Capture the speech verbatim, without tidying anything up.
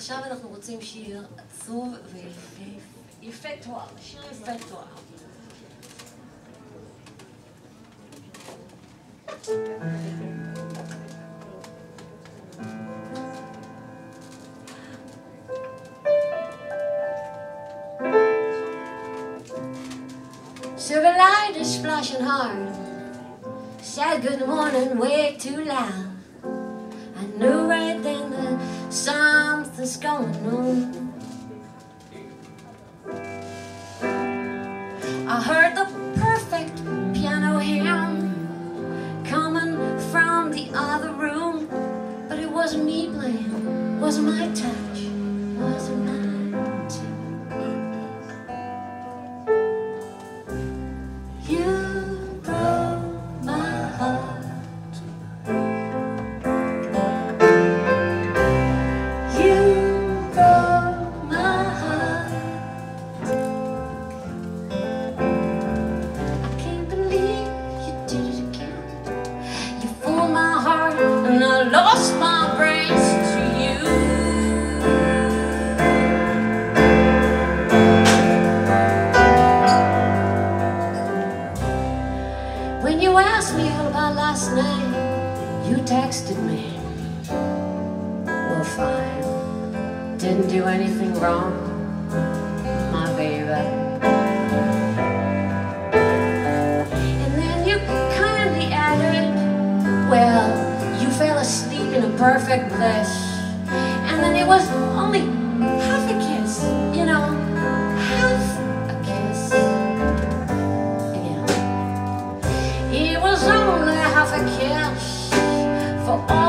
עכשיו אנחנו רוצים שיר עצוב ויפה, יפה תואר, שיר יפה תואר. Silver light is flashing hard. Said good morning way too loud. I knew right then that something's going on. I heard the perfect piano hymn coming from the other room, but it wasn't me playing, wasn't my touch, wasn't my lost my brains to you. When you asked me all about last night, you texted me, we're fine, didn't do anything wrong, my baby. And then you kindly added, well, you fell asleep in a perfect bliss, and then it was only half a kiss, you know, half a kiss. Yeah. It was only half a kiss for all